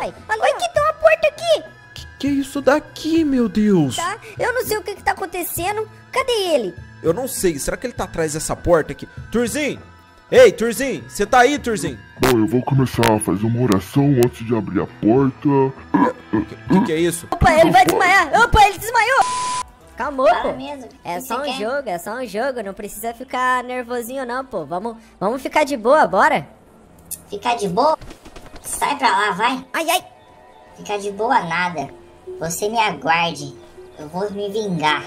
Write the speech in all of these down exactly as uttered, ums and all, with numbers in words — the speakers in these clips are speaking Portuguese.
pai. Olha que tem uma porta aqui. Que que é isso daqui, meu Deus? Tá, eu não sei o que que tá acontecendo. Cadê ele? Eu não sei, será que ele tá atrás dessa porta aqui? Turzinho! Ei, Turzinho, você tá aí, Turzinho? Bom, eu vou começar a fazer uma oração antes de abrir a porta. O que, que que é isso? Opa, ele vai desmaiar. Opa, ele desmaiou. Calma, Fala pô. mesmo. É O que só um você quer? jogo, é só um jogo. Não precisa ficar nervosinho não, pô. Vamos, vamos ficar de boa, bora. Ficar de boa? Sai pra lá, vai. Ai, ai. Ficar de boa nada. Você me aguarde. Eu vou me vingar.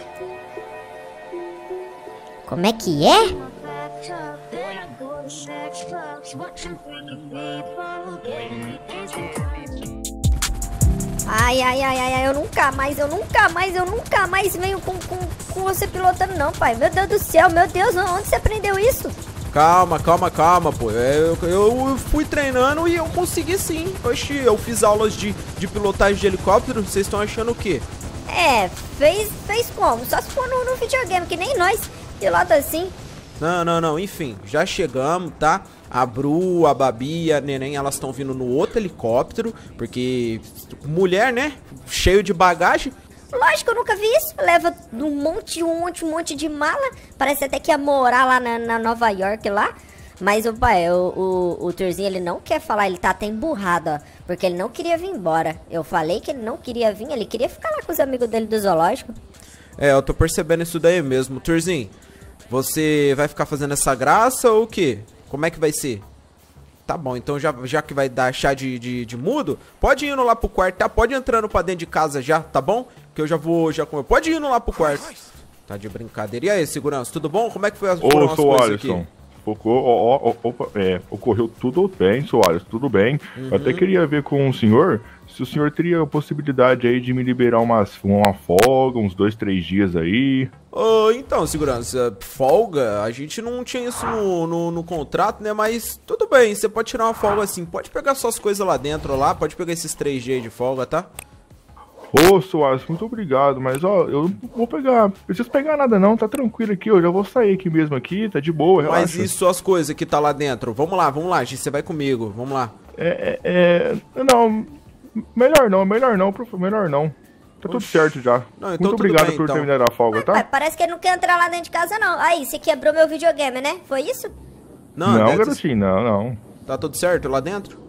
Como é que é? Ai, ai, ai, ai, ai, eu nunca mais, eu nunca mais, eu nunca mais venho com, com, com você pilotando não, pai. Meu Deus do céu, meu Deus, onde você aprendeu isso? Calma, calma, calma, pô. É, Eu, eu fui treinando e eu consegui sim. Oxi, eu fiz aulas de, de pilotagem de helicóptero. Vocês estão achando o quê? É, fez, fez como? Só se for no, no videogame, que nem nós pilota assim. Não, não, não. Enfim, já chegamos, tá? A Bru, a Babi e a Neném, elas estão vindo no outro helicóptero. Porque mulher, né? Cheio de bagagem. Lógico, eu nunca vi isso. Leva um monte, um monte, um monte de mala. Parece até que ia morar lá na, na Nova York lá. Mas o pai, o, o, o Turzinho, ele não quer falar, ele tá até emburrado, ó. Porque ele não queria vir embora. Eu falei que ele não queria vir, ele queria ficar lá com os amigos dele do zoológico. É, eu tô percebendo isso daí mesmo. Turzinho, você vai ficar fazendo essa graça ou o quê? Como é que vai ser? Tá bom, então já, já que vai dar chá de, de, de mudo, pode ir indo lá pro quarto, tá? Pode ir entrando pra dentro de casa já, tá bom? Que eu já vou, já comer. Pode ir indo lá pro quarto. Tá de brincadeira. E aí, segurança, tudo bom? Como é que foi as, foram Ô, as seu coisas Alisson, aqui? Focou, ó, ó, opa, é, ocorreu tudo bem, seu Alisson, tudo bem. Uhum. Eu até queria ver com o senhor se o senhor teria a possibilidade aí de me liberar umas, uma folga, uns dois, três dias aí. Ô, então, segurança, folga, a gente não tinha isso no, no, no contrato, né? Mas tudo bem, você pode tirar uma folga assim. Pode pegar suas coisas lá dentro, lá, pode pegar esses três dias de folga, tá? Ô, Soares, muito obrigado, mas ó, eu não vou pegar, preciso pegar nada não, tá tranquilo aqui, eu já vou sair aqui mesmo aqui, tá de boa, relaxa. Mas e suas coisas que tá lá dentro? Vamos lá, vamos lá, Gi, você vai comigo, vamos lá. É, é, é, não, melhor não, melhor não, prof, melhor não. Tá tudo Oxi. certo já. Não, então muito tudo obrigado bem, por então. terminar a folga, Pai, tá? parece que ele não quer entrar lá dentro de casa, não. Aí, você quebrou meu videogame, né? Foi isso? Não, Não, deve- garotinho, não, não. Tá tudo certo lá dentro?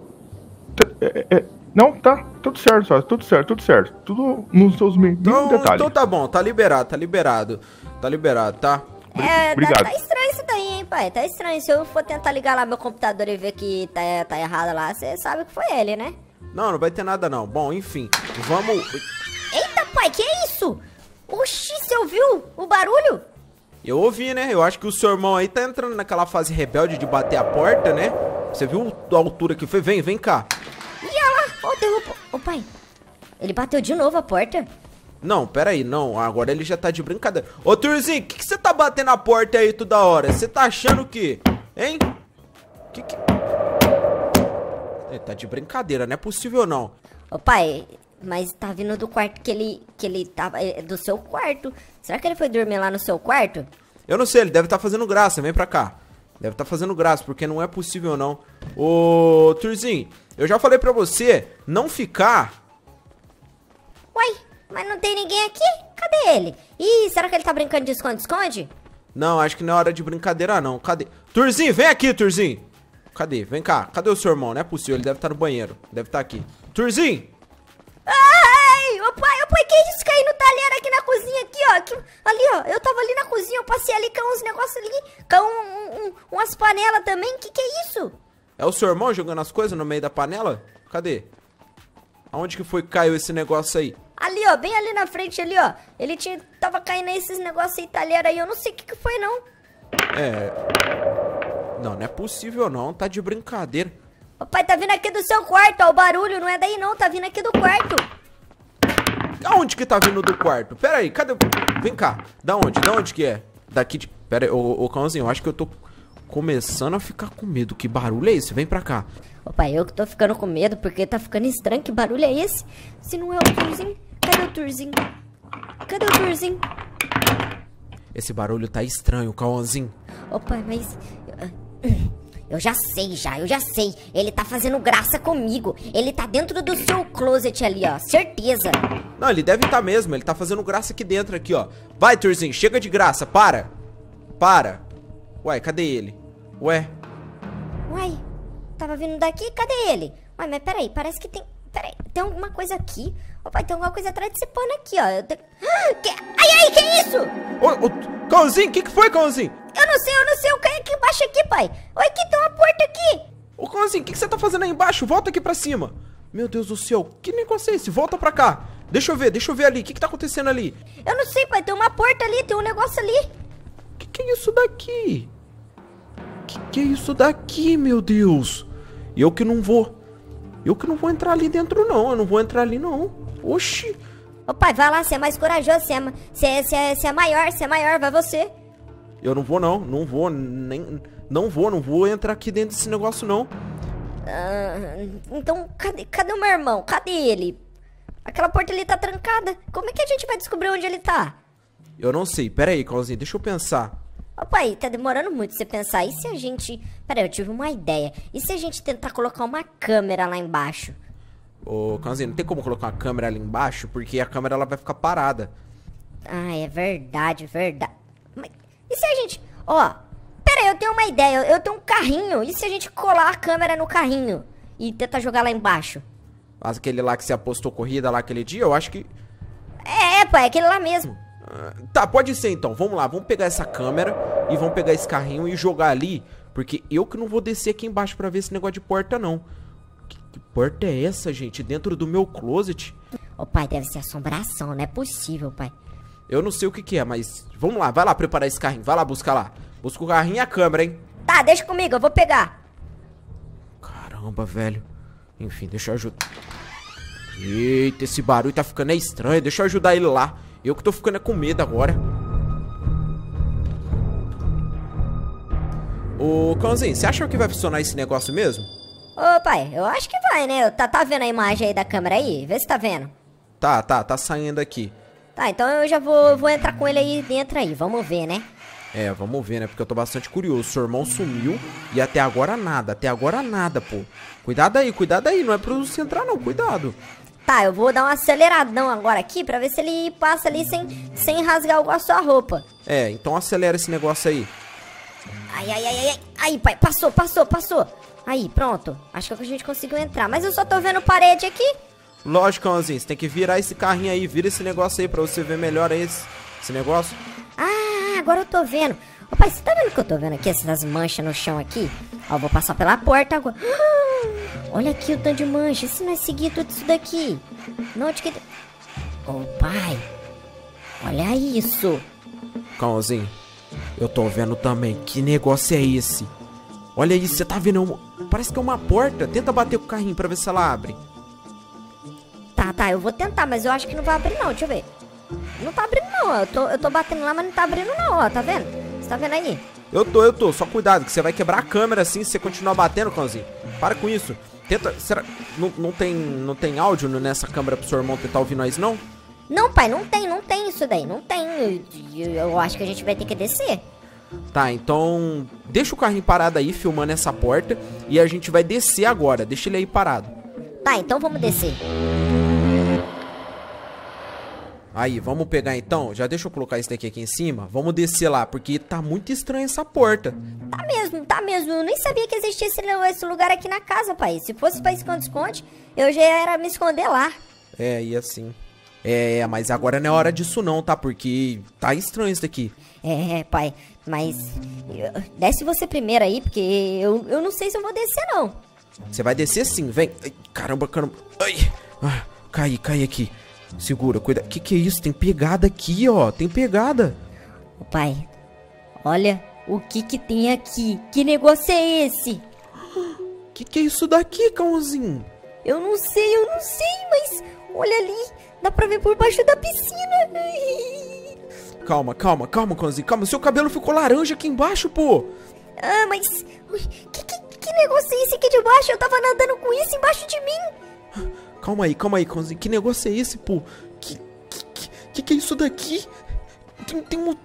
É, é, não, tá, tudo certo, Soares, tudo certo, tudo certo. Tudo nos seus mínimos Então, detalhes. então tá bom, tá liberado, tá liberado. Tá liberado, tá? É, tá, obrigado. tá estranho isso daí, hein, pai? Tá estranho. Se eu for tentar ligar lá meu computador e ver que tá, tá errado lá, você sabe que foi ele, né? Não, não vai ter nada não. Bom, enfim, vamos... Eita, pai, que é isso? Oxi, você ouviu o barulho? Eu ouvi, né? Eu acho que o seu irmão aí tá entrando naquela fase rebelde de bater a porta, né? Você viu a altura que foi? Vem, vem cá. E olha lá, ó, derrubou. Ô, pai, ele bateu de novo a porta? Não, pera aí, não. Agora ele já tá de brincadeira. Ô, Turzinho, que que você tá batendo a porta aí toda hora? Você tá achando o quê? Hein? Que que... Ele tá de brincadeira, não é possível não. Ô, pai, mas tá vindo do quarto que ele, que ele tava, é, do seu quarto. Será que ele foi dormir lá no seu quarto? Eu não sei, ele deve estar fazendo graça, vem pra cá. Deve estar fazendo graça, porque não é possível não. Ô, Turzinho, eu já falei pra você não ficar... Uai, mas não tem ninguém aqui? Cadê ele? Ih, será que ele tá brincando de esconde-esconde? Não, acho que não é hora de brincadeira não. Cadê? Turzinho, vem aqui, Turzinho. Cadê? Vem cá. Cadê o seu irmão? Não é possível, ele deve estar no banheiro. Deve estar aqui. Turzinho! Ai, ô pai, ô pai, que isso? Caí no talher aqui na cozinha, aqui, ó. Aqui, ali, ó. Eu tava ali na cozinha, eu passei ali com uns negócios ali. Com um, um, umas panelas também. Que que é isso? É o seu irmão jogando as coisas no meio da panela? Cadê? Aonde que foi que caiu esse negócio aí? Ali, ó, bem ali na frente, ali, ó. Ele tinha, tava caindo esses negócios aí, talher aí. Eu não sei o que que foi, não. É... Não, não é possível não. Tá de brincadeira. Ô pai, tá vindo aqui do seu quarto, ó. O barulho não é daí, não. Tá vindo aqui do quarto. Aonde que tá vindo do quarto? Pera aí, cadê? Vem cá. Da onde? Da onde que é? Daqui de... Pera aí, ô, ô cãozinho, eu acho que eu tô começando a ficar com medo. Que barulho é esse? Vem pra cá. Ô pai, eu que tô ficando com medo, porque tá ficando estranho. Que barulho é esse? Se não é o Turzinho, cadê o Turzinho? Cadê o Turzinho? Esse barulho tá estranho, Cauãzinho. Ô pai, mas... Eu já sei, já, eu já sei. Ele tá fazendo graça comigo. Ele tá dentro do seu closet ali, ó. Certeza. Não, ele deve estar mesmo. Ele tá fazendo graça aqui dentro, aqui, ó. Vai, Turzinho, chega de graça. Para. Para. Ué, cadê ele? Ué. Uai, tava vindo daqui, cadê ele? Uai, mas peraí, parece que tem... Peraí, tem alguma coisa aqui. Ô, pai, tem alguma coisa atrás desse pano aqui, ó. Eu tenho... que... Ai, ai, que isso? Ô, ô, Cãozinho, o que que foi, Cãozinho? Eu não sei, eu não sei, eu caí aqui embaixo aqui, pai. Oi, aqui tem uma porta aqui. Ô, Cãozinho, o que que você tá fazendo aí embaixo? Volta aqui pra cima. Meu Deus do céu, que negócio é esse? Volta pra cá. Deixa eu ver, deixa eu ver ali. O que que tá acontecendo ali? Eu não sei, pai, tem uma porta ali, tem um negócio ali. Que que é isso daqui? Que que é isso daqui, meu Deus? Eu que não vou... Eu que não vou entrar ali dentro, não. Eu não vou entrar ali, não. Oxi. Ô, pai, vai lá, você é mais corajoso, você é, você é, você é, você é maior, você é maior, vai você. Eu não vou, não. Não vou, nem... Não vou, não vou entrar aqui dentro desse negócio, não. Ah, então, cadê, cadê o meu irmão? Cadê ele? Aquela porta ali tá trancada. Como é que a gente vai descobrir onde ele tá? Eu não sei. Pera aí, Cãozinho. Deixa eu pensar. Ô, pai, tá demorando muito você pensar. E se a gente... Pera aí, eu tive uma ideia. E se a gente tentar colocar uma câmera lá embaixo? Ô, Cãozinho, não tem como colocar uma câmera ali embaixo, porque a câmera ela vai ficar parada. Ah, é verdade, verdade. Mas e se a gente... Ó, pera aí, eu tenho uma ideia. Eu tenho um carrinho. E se a gente colar a câmera no carrinho e tentar jogar lá embaixo? Aquele lá que você apostou corrida lá aquele dia, eu acho que... É, é, pai, aquele lá mesmo. Tá, pode ser então. Vamos lá, vamos pegar essa câmera e vamos pegar esse carrinho e jogar ali. Porque eu que não vou descer aqui embaixo pra ver esse negócio de porta, não. Que, que porta é essa, gente? Dentro do meu closet? Ô, pai, deve ser assombração, não é possível, pai. Eu não sei o que que é, mas... Vamos lá, vai lá preparar esse carrinho. Vai lá buscar lá. Busca o carrinho e a câmera, hein? Tá, deixa comigo, eu vou pegar. Caramba, velho. Enfim, deixa eu ajudar. Eita, esse barulho tá ficando estranho. Deixa eu ajudar ele lá. Eu que tô ficando com medo agora. Ô, Cãozinho, você acha que vai funcionar esse negócio mesmo? Ô, pai, eu acho que vai, né? Tá, tá vendo a imagem aí da câmera aí? Vê se tá vendo. Tá, tá, tá saindo aqui. Tá, então eu já vou, vou entrar com ele aí dentro aí. Vamos ver, né? É, vamos ver, né? Porque eu tô bastante curioso. Seu irmão sumiu e até agora nada. Até agora nada, pô. Cuidado aí, cuidado aí. Não é pra você entrar, não. Cuidado. Tá, eu vou dar um aceleradão agora aqui pra ver se ele passa ali sem, sem rasgar a sua roupa. É, então acelera esse negócio aí. Ai, ai, ai, ai. Aí, pai, passou, passou, passou. Aí, pronto. Acho que a gente conseguiu entrar. Mas eu só tô vendo parede aqui. Lógico, Cãozinho. Você tem que virar esse carrinho aí. Vira esse negócio aí pra você ver melhor esse, esse negócio. Ah, agora eu tô vendo. Ô, pai, você tá vendo que eu tô vendo aqui essas manchas no chão aqui? Ó, eu vou passar pela porta agora. Ah, olha aqui o tanto de mancha. E se nós seguir tudo isso daqui? Não, onde que... Ô, pai. Olha isso. Cãozinho, eu tô vendo também. Que negócio é esse? Olha isso, você tá vendo? Um... Parece que é uma porta. Tenta bater com o carrinho pra ver se ela abre. Tá, tá, eu vou tentar, mas eu acho que não vai abrir não, deixa eu ver. Não tá abrindo não, eu tô, eu tô batendo lá, mas não tá abrindo não, ó, tá vendo? Você tá vendo aí? Eu tô, eu tô, só cuidado, que você vai quebrar a câmera assim se você continuar batendo, Cãozinho. Para com isso. Tenta, será, não, não tem, não tem áudio nessa câmera pro seu irmão tentar ouvir nós, não? Não, pai, não tem, não tem isso daí, não tem. Eu, eu, eu acho que a gente vai ter que descer. Tá, então deixa o carrinho parado aí, filmando essa porta, e a gente vai descer agora, deixa ele aí parado. Tá, então vamos descer. Aí, vamos pegar então, já deixa eu colocar isso daqui aqui em cima, vamos descer lá, porque tá muito estranha essa porta. Tá mesmo, tá mesmo, eu nem sabia que existia esse, esse lugar aqui na casa, pai. Se fosse pra esconde-esconde, eu já era me esconder lá. É, e assim... É, mas agora não é hora disso não, tá? Porque tá estranho isso daqui. É, pai, mas... eu- desce você primeiro aí, porque eu, eu não sei se eu vou descer, não. Você vai descer sim, vem. Ai, caramba, caramba. Ai, ah, cai, cai aqui. Segura, cuida. Que que é isso? Tem pegada aqui, ó. Tem pegada. Ô, pai, olha o que que tem aqui. Que negócio é esse? Que que é isso daqui, Cãozinho? Eu não sei, eu não sei, mas olha ali, dá pra ver por baixo da piscina. Calma, calma, calma, Cãozinho. Calma, seu cabelo ficou laranja aqui embaixo, pô. Ah, mas ui, que, que, que negócio é esse aqui de baixo? Eu tava nadando com isso embaixo de mim. Calma aí, calma aí, Cãozinho. Que negócio é esse, pô? Que que, que, que que é isso daqui? Tem, tem um...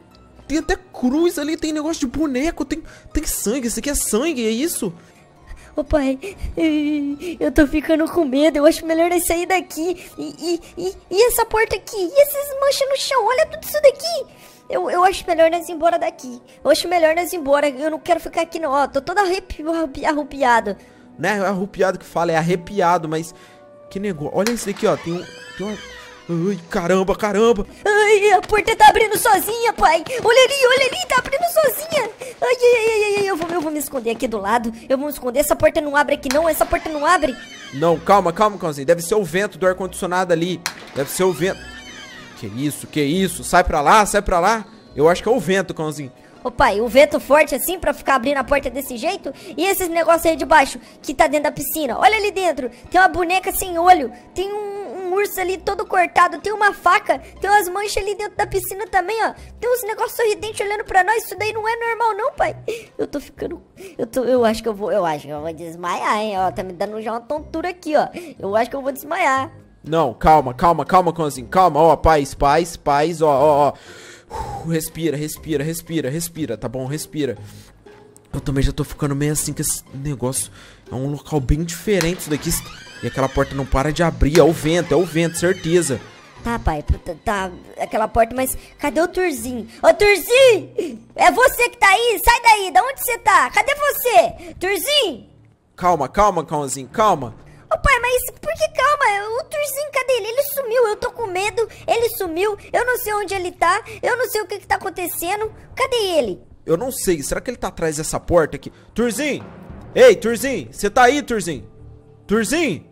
tem até cruz ali, tem negócio de boneco, tem, tem sangue. Isso aqui é sangue, é isso? Ô pai, eu tô ficando com medo, eu acho melhor nós sair daqui. E, e, e, e essa porta aqui? E essas manchas no chão? Olha tudo isso daqui. Eu, eu acho melhor nós ir embora daqui. Eu acho melhor nós ir embora. Eu não quero ficar aqui não, ó. Tô todo arrepi, arrepi, arrupiado. Não é arrupiado que fala, é arrepiado, mas... Que negócio... Olha isso daqui, ó. Tem um... Tem uma... Ai, caramba, caramba. Ai, a porta tá abrindo sozinha, pai. Olha ali, olha ali, tá abrindo sozinha. Ai, ai, ai, ai, eu vou, eu vou me esconder aqui do lado. Eu vou me esconder, essa porta não abre aqui não, essa porta não abre. Não, calma, calma, Cãozinho. Deve ser o vento do ar-condicionado ali. Deve ser o vento. Que isso, que isso? Sai pra lá, sai pra lá. Eu acho que é o vento, Cãozinho. Ô pai, o vento forte assim pra ficar abrindo a porta desse jeito? E esses negócios aí de baixo que tá dentro da piscina? Olha ali dentro, tem uma boneca sem olho, tem um, um urso ali todo cortado, tem uma faca, tem umas manchas ali dentro da piscina também, ó. Tem uns negócios sorridentes olhando pra nós, isso daí não é normal não, pai. Eu tô ficando... Eu, tô, eu acho que eu vou... Eu acho que eu vou desmaiar, hein, ó. Tá me dando já uma tontura aqui, ó. Eu acho que eu vou desmaiar. Não, calma, calma, calma, Cãozinho. Calma, ó, paz, paz, paz, ó, ó, ó. Uh, respira, respira, respira, respira, tá bom? Respira. Eu também já tô ficando meio assim que esse negócio é um local bem diferente isso daqui. E aquela porta não para de abrir, é o vento, é o vento, certeza. Tá, pai, tá, tá aquela porta, mas cadê o Turzinho? Ô, Turzinho! É você que tá aí? Sai daí, da onde você tá? Cadê você? Turzinho! Calma, calma, Cãozinho, calma. Ô pai, mas por que calma? O Turzinho, cadê ele? Ele sumiu, eu tô com medo, ele sumiu, eu não sei onde ele tá, eu não sei o que que tá acontecendo, cadê ele? Eu não sei, será que ele tá atrás dessa porta aqui? Turzinho! Ei, Turzinho, você tá aí, Turzinho? Turzinho!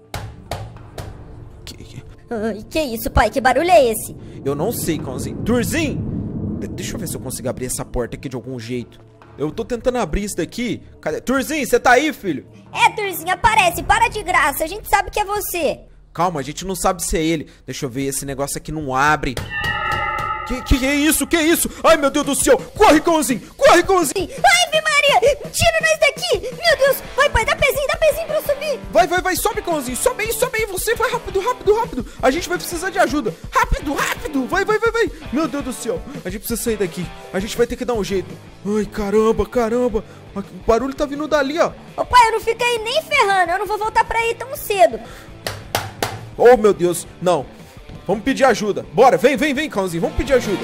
Que, que... Ai, que isso, pai, que barulho é esse? Eu não sei, Cãozinho. Turzinho! De deixa eu ver se eu consigo abrir essa porta aqui de algum jeito. Eu tô tentando abrir isso daqui. Cadê? Turzinho, você tá aí, filho? É, Turzinho, aparece, para de graça, a gente sabe que é você. Calma, a gente não sabe se é ele. Deixa eu ver, esse negócio aqui não abre. Que, que é isso? Que é isso? Ai, meu Deus do céu! Corre, Cãozinho! Corre, Cãozinho! Ai, Ave Maria! Tira nós daqui! Meu Deus! Vai, pai, dá pezinho, dá pezinho pra eu subir! Vai, vai, vai, sobe, Cãozinho! Sobe aí, sobe aí! Você vai rápido, rápido, rápido! A gente vai precisar de ajuda! Rápido, rápido! Vai, vai, vai, vai! Meu Deus do céu! A gente precisa sair daqui! A gente vai ter que dar um jeito! Ai, caramba, caramba! O barulho tá vindo dali, ó! Ô, pai, eu não fico aí nem ferrando! Eu não vou voltar pra aí tão cedo! Oh, meu Deus! Não! Vamos pedir ajuda! Bora! Vem, vem, vem, Cãozinho! Vamos pedir ajuda!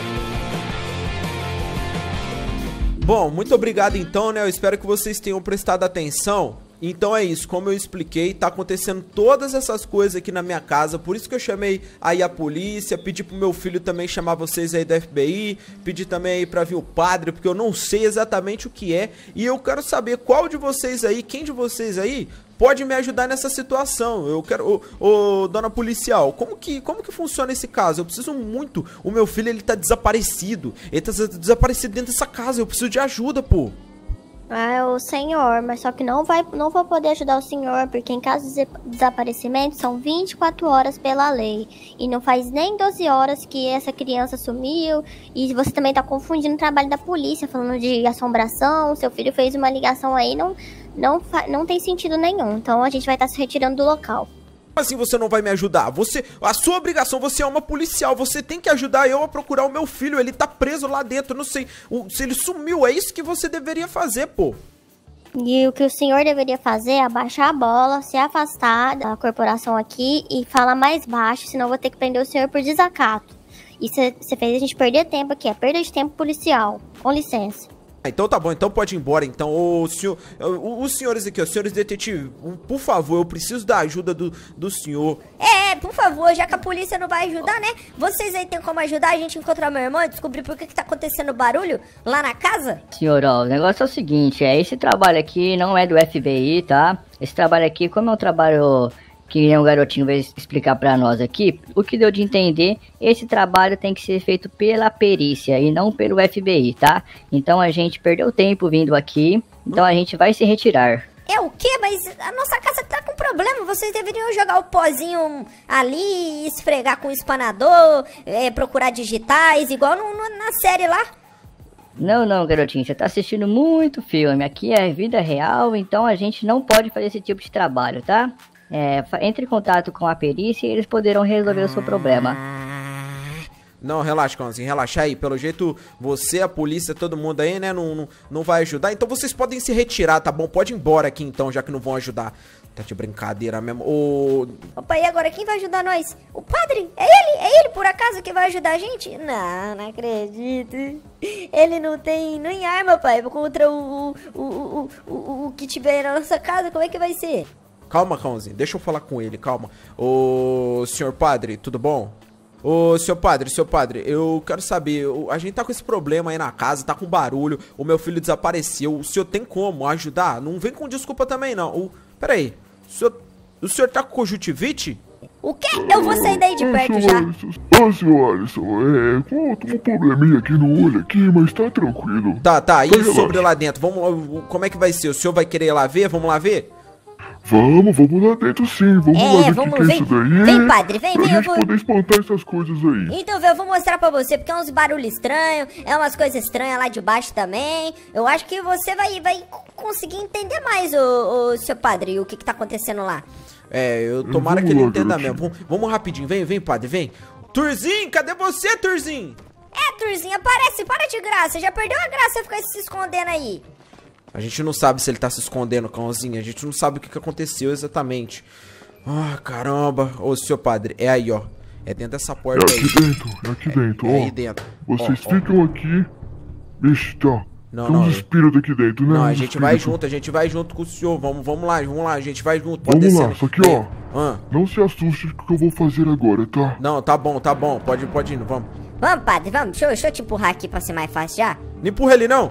Bom, muito obrigado então, né? Eu espero que vocês tenham prestado atenção. Então é isso, como eu expliquei, tá acontecendo todas essas coisas aqui na minha casa. Por isso que eu chamei aí a polícia, pedi pro meu filho também chamar vocês aí da F B I, pedi também aí pra vir o padre, porque eu não sei exatamente o que é. E eu quero saber qual de vocês aí, quem de vocês aí pode me ajudar nessa situação. Eu quero, ô, ô, dona policial, como que, como que funciona esse caso? Eu preciso muito, o meu filho ele tá desaparecido, ele tá desaparecido dentro dessa casa, eu preciso de ajuda, pô. Ah, é o senhor, mas só que não vai, não vou poder ajudar o senhor, porque em caso de desaparecimento são vinte e quatro horas pela lei. E não faz nem doze horas que essa criança sumiu. E você também tá confundindo o trabalho da polícia, falando de assombração. Seu filho fez uma ligação aí, não, não, não tem sentido nenhum. Então a gente vai estar se retirando do local. Assim você não vai me ajudar? Você, a sua obrigação, você é uma policial, você tem que ajudar eu a procurar o meu filho, ele tá preso lá dentro, eu não sei o, se ele sumiu, é isso que você deveria fazer, pô. E o que o senhor deveria fazer é abaixar a bola, se afastar da corporação aqui e falar mais baixo, senão eu vou ter que prender o senhor por desacato. E você fez a gente perder tempo aqui, é perda de tempo policial, com licença. Então tá bom, então pode ir embora, então, ô senhor, os senhores aqui, os senhores detetives, por favor, eu preciso da ajuda do, do senhor. É, por favor, já que a polícia não vai ajudar, né, vocês aí tem como ajudar a gente a encontrar meu irmão e descobrir por que que tá acontecendo barulho lá na casa? Senhor, ó, o negócio é o seguinte, é, esse trabalho aqui não é do F B I, tá? Esse trabalho aqui, como é um trabalho que um garotinho vai explicar pra nós aqui, o que deu de entender, esse trabalho tem que ser feito pela perícia e não pelo F B I, tá? Então a gente perdeu tempo vindo aqui, então a gente vai se retirar. É o quê? Mas a nossa casa tá com problema, vocês deveriam jogar o pozinho ali, esfregar com o espanador, é, procurar digitais, igual no, no, na série lá. Não, não, garotinho, você tá assistindo muito filme, aqui é vida real, então a gente não pode fazer esse tipo de trabalho, tá? É, entre em contato com a perícia e eles poderão resolver o seu problema. Não, relaxa, Cãozinho, relaxa aí. Pelo jeito, você, a polícia, todo mundo aí, né, não, não, não vai ajudar. Então vocês podem se retirar, tá bom? Pode ir embora aqui então, já que não vão ajudar. Tá de brincadeira mesmo. Ô... Opa, e agora quem vai ajudar nós? O padre? É ele? É ele, por acaso, que vai ajudar a gente? Não, não acredito. Ele não tem nem arma, pai, contra o, o, o, o, o, o que tiver na nossa casa. Como é que vai ser? Calma, Cãozinho, deixa eu falar com ele, calma. Ô, senhor padre, tudo bom? Ô, seu padre, seu padre, eu quero saber, eu, a gente tá com esse problema aí na casa, tá com barulho, o meu filho desapareceu, o senhor tem como ajudar? Não vem com desculpa também, não. O, pera aí, o senhor, o senhor tá com conjuntivite? O quê? Eu vou sair daí de perto já. Ô, senhor Alisson, é, tô com um probleminha aqui no olho aqui, mas tá tranquilo. Tá, tá, e Vai, sobre relaxa. lá dentro, vamos, como é que vai ser? O senhor vai querer ir lá ver? Vamos lá ver? Vamos, vamos lá dentro sim, vamos É, lá ver o vamos, que, que é vem. isso daí. Vem, padre, vem, pra vem, eu gente vou- poder espantar essas coisas aí. Então, velho, eu vou mostrar pra você, porque é uns barulhos estranhos, é umas coisas estranhas lá de baixo também. Eu acho que você vai, vai conseguir entender mais, ô, ô, seu padre, o que que tá acontecendo lá. É, eu tomara Vamos que ele lá, entenda garotinho. mesmo. Vamos, vamos rapidinho, vem, vem, padre, vem. Turzinho, cadê você, Turzinho? É, Turzinho, aparece, para de graça, já perdeu a graça ficar se escondendo aí. A gente não sabe se ele tá se escondendo, Cãozinho. A gente não sabe o que, que aconteceu exatamente. Ah, caramba. Ô, seu padre, é aí, ó. É dentro dessa É porta aí. aqui dentro, é aqui dentro, É ó. aí dentro. Vocês Ó, ó. ficam aqui. Ixi, tá. Não, Tem não, uns eu- espíritos aqui dentro, né? Não, a Uns gente vai espíritos. junto, a gente vai junto com o senhor. Vamos, vamos lá, vamos lá, a gente vai junto. Pode Vamos lá, descer. só que Vem. ó, Ah, não se assuste com o que eu vou fazer agora, tá? não, tá bom, tá bom. Pode, pode ir, vamos. Vamos, padre, vamos, deixa eu, deixa eu te empurrar aqui pra ser mais fácil já. Não empurra ele, não.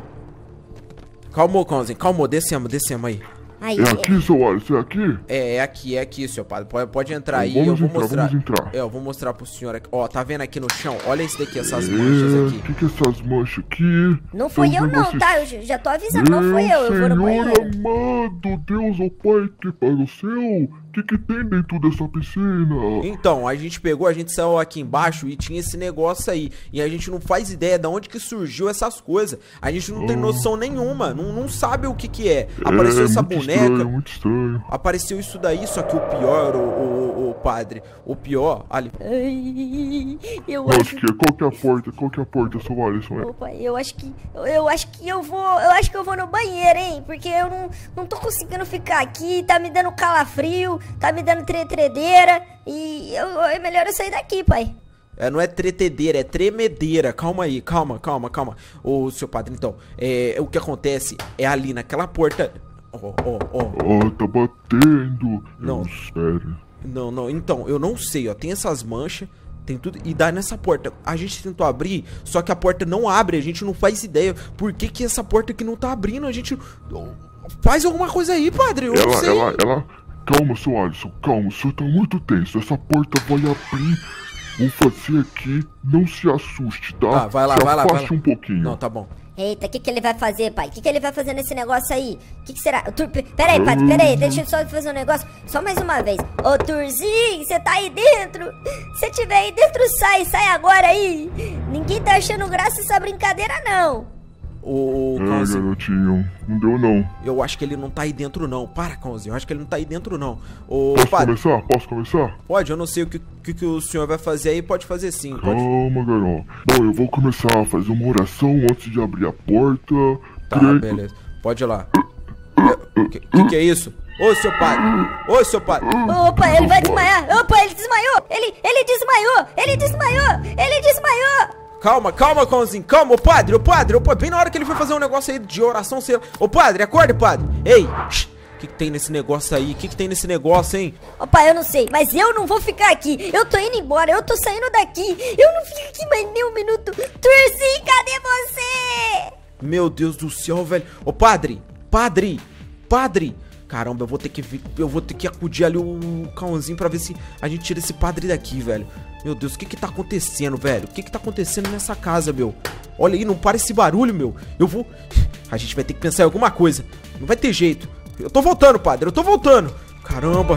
Calmou, Cãozinho, calmou. Descemos, descemos aí. Aí, É aqui, seu Alisson, é aqui? É, é aqui, é aqui, seu padre. Pode, pode entrar aí, Então eu vamos vou entrar, mostrar. vamos entrar. É, eu vou mostrar pro senhor aqui. Ó, tá vendo aqui no chão? Olha esse daqui, essas É, manchas o aqui. que que é essas manchas aqui? não fui eu vendo não, vocês- tá? Eu já- já tô avisando, não fui eu, eu vou no Senhor banheiro. amado, Deus, ó Pai, que para o céu, o que que tem dentro dessa piscina? Então, a gente pegou, a gente saiu aqui embaixo e tinha esse negócio aí. E a gente não faz ideia de onde que surgiu essas coisas. A gente não tem noção nenhuma, não, não sabe o que que é. Apareceu é, essa muito boneca, estranho, muito estranho. apareceu isso daí, só que o pior, o, o, o padre, o pior, ali... Ai, eu Nossa, acho que é, qual que é a porta? Qual que é a porta, seu Alisson? É? Opa, eu acho que. Eu, eu acho que eu vou. Eu acho que eu vou no banheiro, hein? Porque eu não, não tô conseguindo ficar aqui. Tá me dando calafrio, tá me dando tredeira. E eu, é melhor eu sair daqui, pai. É, não é tretedeira, é tremedeira. Calma aí, calma, calma, calma. Ô, seu padre, então, é, o que acontece é ali naquela porta... Ó, ó, ó. Ó, tá batendo. Não. Eu, sério. Não, não, então, eu não sei, ó. Tem essas manchas, tem tudo. E dá nessa porta. A gente tentou abrir, só que a porta não abre. A gente não faz ideia por que que essa porta aqui não tá abrindo. A gente... Faz alguma coisa aí, padre. Eu não Ela, sei. ela, ela... Calma, seu Alisson, calma, o senhor tá muito tenso. Essa porta vai abrir. Vou fazer aqui, não se assuste, tá? Tá, vai lá, se vai lá, vai afaste lá. um pouquinho. Não, tá bom. Eita, o que, que ele vai fazer, pai? O que, que ele vai fazer nesse negócio aí? O que, que será? Tur... Pera aí, padre, pera aí. Deixa eu só fazer um negócio. Só mais uma vez. Ô, Turzinho, você tá aí dentro? Se tiver aí dentro, sai. Sai agora aí. Ninguém tá achando graça essa brincadeira, não. Ô, É, Cãozinho, garotinho, não deu não. eu acho que ele não tá aí dentro, não. Para, Cãozinho, eu acho que ele não tá aí dentro, não. Ô, Posso padre, começar? Posso começar? pode, eu não sei o que, que, que o senhor vai fazer aí. Pode fazer sim, pode. Calma, garoto. Bom, eu vou começar a fazer uma oração antes de abrir a porta. Tá, Creio- beleza. Pode ir lá. É, O que, que que é isso? Ô, seu padre. Ô, seu padre. Opa, ele vai desmaiar. Opa, ele desmaiou. Ele, ele desmaiou. Ele desmaiou. Ele desmaiou. Calma, calma, Cãozinho, calma, ô padre, ô padre, ô padre, bem na hora que ele foi fazer um negócio aí de oração, sei lá. Ô padre, acorda, padre. Ei, o que que tem nesse negócio aí? O que que tem nesse negócio, hein? Opa, eu não sei, mas eu não vou ficar aqui. Eu tô indo embora, eu tô saindo daqui. Eu não fico aqui mais nem um minuto. Turzinho, cadê você? Meu Deus do céu, velho. Ô padre, padre, padre. Caramba, eu vou ter que vi- eu vou ter que acudir ali o Cãozinho pra ver se a gente tira esse padre daqui, velho. Meu Deus, o que que tá acontecendo, velho? O que que tá acontecendo nessa casa, meu? Olha aí, não para esse barulho, meu. Eu vou... A gente vai ter que pensar em alguma coisa. Não vai ter jeito. Eu tô voltando, padre, eu tô voltando. Caramba.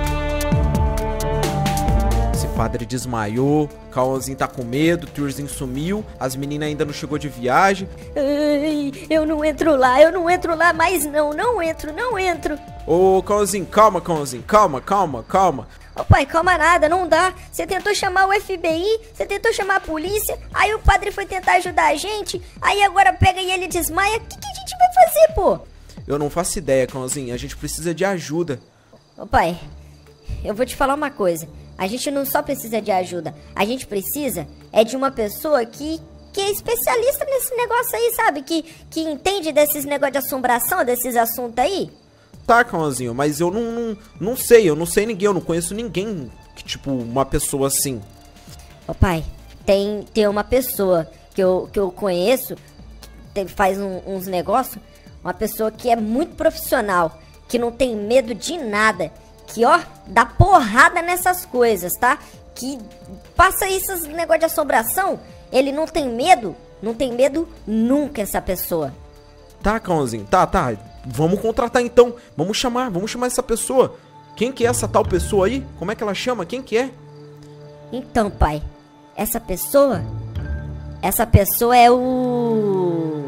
Esse padre desmaiou, Cãozinho tá com medo, Turzinho sumiu, as meninas ainda não chegou de viagem. Ai, eu não entro lá, eu não entro lá mais não. Não entro, não entro. Ô, Cãozinho, calma, Cãozinho, calma, calma, calma. Ô pai, calma nada, não dá. Você tentou chamar o F B I, você tentou chamar a polícia, aí o padre foi tentar ajudar a gente, aí agora pega e ele desmaia. O que, que a gente vai fazer, pô? Eu não faço ideia, cãozinho. A gente precisa de ajuda. Ô pai, eu vou te falar uma coisa. A gente não só precisa de ajuda, a gente precisa é de uma pessoa que, que é especialista nesse negócio aí, sabe? Que, que entende desses negócios de assombração, desses assuntos aí. Tá, cãozinho, mas eu não, não, não sei, eu não sei ninguém, eu não conheço ninguém que, tipo, uma pessoa assim. Ô pai, tem, tem uma pessoa que eu, que eu conheço, que faz um, uns negócios, uma pessoa que é muito profissional, que não tem medo de nada, que ó, dá porrada nessas coisas, tá? Que passa esses negócios de assombração, ele não tem medo, não tem medo nunca essa pessoa. Tá, cãozinho, tá, tá. Vamos contratar então. Vamos chamar, vamos chamar essa pessoa. Quem que é essa tal pessoa aí? Como é que ela chama? Quem que é? Então, pai, essa pessoa... Essa pessoa é o...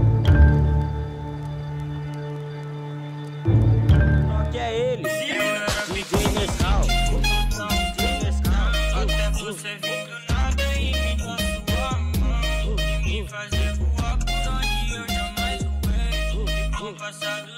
Que é ele? D J Nescau. D J Nescau. Até você vir do nada e me dar sua mão. Me fazer voar por onde eu jamais voei. Com o passado